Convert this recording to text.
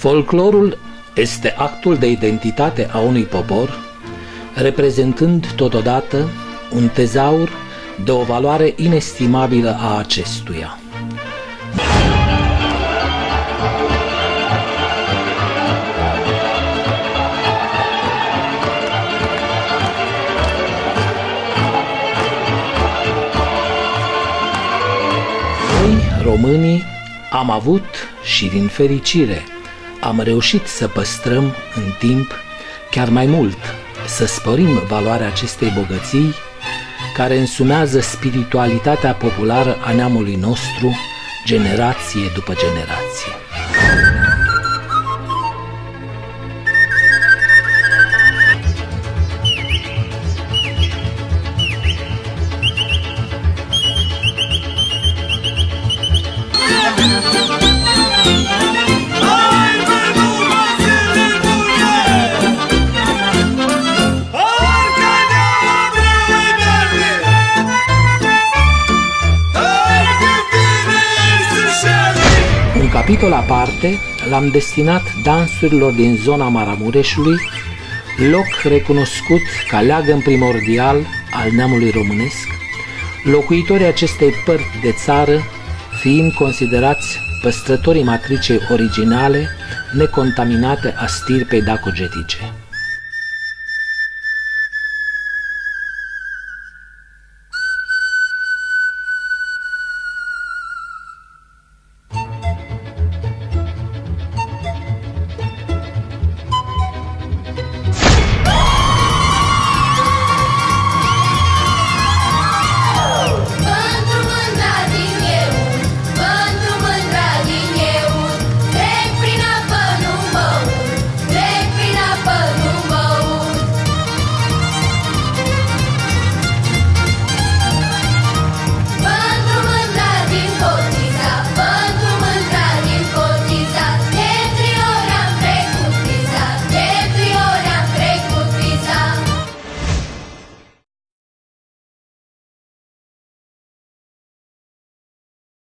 Folclorul este actul de identitate a unui popor, reprezentând totodată un tezaur de o valoare inestimabilă a acestuia. Noi, românii, am avut și din fericire am reușit să păstrăm în timp, chiar mai mult, să sporim valoarea acestei bogății care însumează spiritualitatea populară a neamului nostru, generație după generație. Un capitol aparte l-am destinat dansurilor din zona Maramureșului, loc recunoscut ca leagăn primordial al neamului românesc, locuitorii acestei părți de țară fiind considerați păstrătorii matricei originale, necontaminate a stirpei dacogetice.